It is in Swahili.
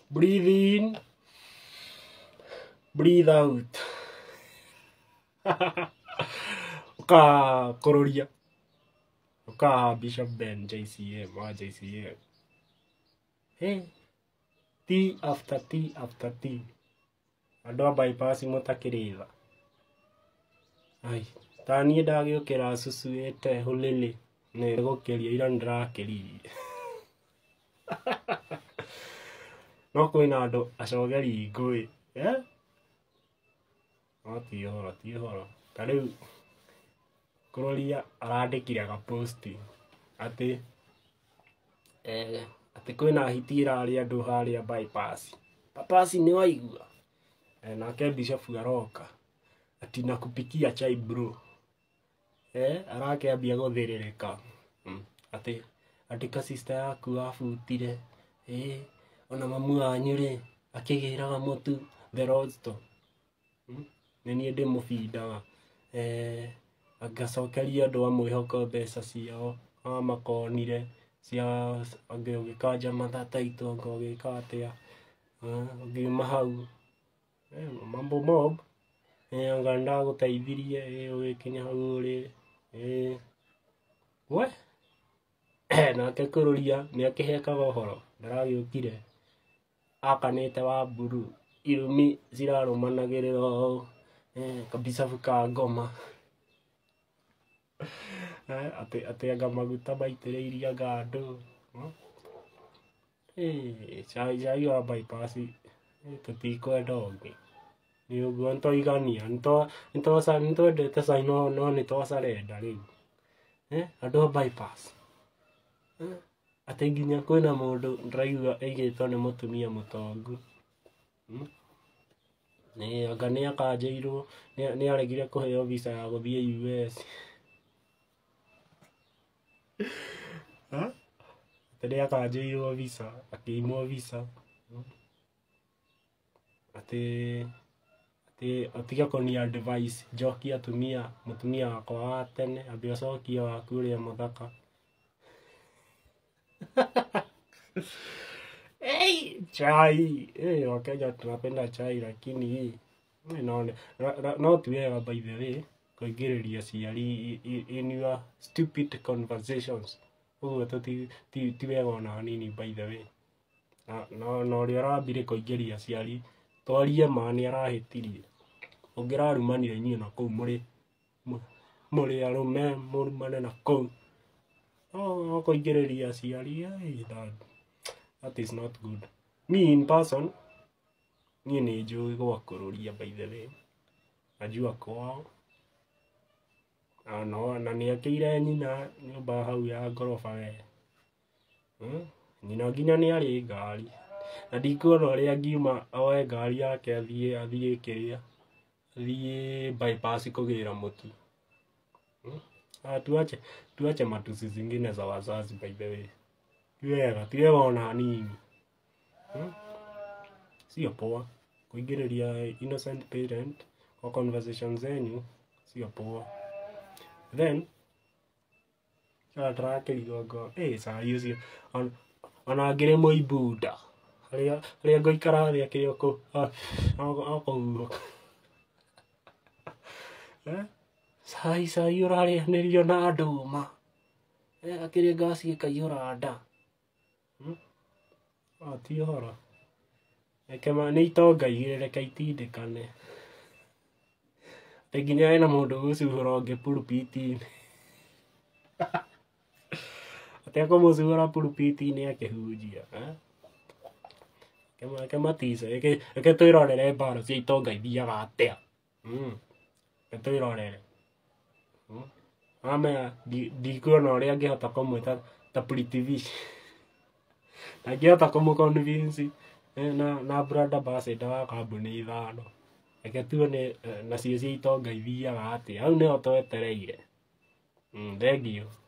Breathe in. Breathe out. Uka Kururia. Uka Bishop Ben JCA. Ma JCA. Hey. Tea after tea after tea. Andũ a bypass mũtakĩrĩtha. Ai, ta niĩ ndagĩũkĩra cucuĩte hũlĩlĩ. Nĩ gũkĩria ira nĩndĩrakĩririe. No kwĩna andũ acogeri ngũĩ. No ti ũhoro. Ta rĩu Kururia arandĩkire gaposti atĩ kwĩna hiti ĩrarĩ andũ harĩa bypass. Bypass nĩ waigua. Nake Bishop aroka ati nakupikia chai bro. Arakĩambia gũthĩrĩrĩka. Ati ka sister yaku abutire. Ona mamu wanyu rĩ akĩgĩraga mũtu the roaster. Nĩ niĩ ndĩmũbindaga. Agacokeria andũ a mwĩhoko mbeca ciao. Makonire cia ũgĩkanja mathataitũ ũgĩka atĩa. Ũngiuma hau. Mambo mob. Anga ndagũteithirie ũgĩkinya hau ũrĩ. We. Nake Kururia nĩ akĩhekaga ũhoro. Ndaragĩũkire. Akanĩte wa mburu. Irumi cirarũmanagĩrĩra ũũ. Kabisa fuka ngoma. Atĩ anga maguta maitĩrĩirie anga andũ. Cai wa bypass tũtikwenda ũngĩ. Nĩ ũguo nĩtwaigania. Nĩtwendete cai no nĩtwacarenda rĩu. Andũ a bypass. Atĩ nginya kwĩna mũndũ ndĩraigua aigĩtwo nĩ mũtumia mũtongu. Anga nĩakanjĩirwo nĩaregire kũheo visa ya gũthiĩ US. Atĩ nĩakanjĩirwo visa, akĩimwo visa. Atĩ atiga kũnia advice njokia mũtumia wakwa wa tene ambia ũcokie waku ũrĩa mũthaka. Chai. Wakenya tunapenda chai lakini no ti wega by the way kũingĩrĩria ciari in your stupid conversations. Ũguo ti wega ona hanini by the way. Na ũrĩa ũrambire kũingĩria ciari twarie ma nĩ arahĩtirie. Ũngĩrarumanire inyuĩ na kũu mũrĩ arũme mũrumane na kũu. Kũingĩrĩria ciari. That is not good. Me in person. Niĩ nĩ njũĩ gwa Kururia by the way. Najua kwao. Na nĩakĩire nyina nyũmba hau ya ngoroba we. Nyina nginya nĩarĩ ngari. Na ndikuona ũrĩa angiuma oe ngari yake athiĩ bypass kũgĩra mũtu. Tuache matusi zingine za wazazi by the way. Ti wega ona hanini. Sio poa. Kuingĩrĩria innocent parent kwa conversation zenyu sio poa. Then tũrakĩrigwo ngo saa icio ona ngĩrĩ mũimbunda harĩa ngũikara thĩ akĩrĩ okũhuhũka. Cai ũrarĩanĩrio na ndũma. Akĩrĩ ngaci ĩkaihũra nda. Ti ũhoro. Nĩ itonga igĩrĩ reke itindĩkane. Atĩ nginya hena mũndũ gũcuhũra ũngĩ pulpiti-inĩ. Atĩ akũmũcuhũra pulpiti-inĩ akĩhunjia. Reke matice. Reke twĩrorere mbara cia itonga ithiaga atĩa. Reke twĩrorere. Ndikuona ũrĩa angĩhota kũmwĩta ta TV. Na angĩhota kũmũconvince na brand ambassador wa kambuni 5. Reke tuone nacio cia itonga ithiaga atĩa. Hau nĩho twetereire. Thengiũ.